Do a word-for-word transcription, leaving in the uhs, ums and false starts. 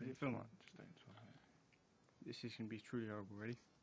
Is it film on? Just don't. This is going to be truly horrible. Ready?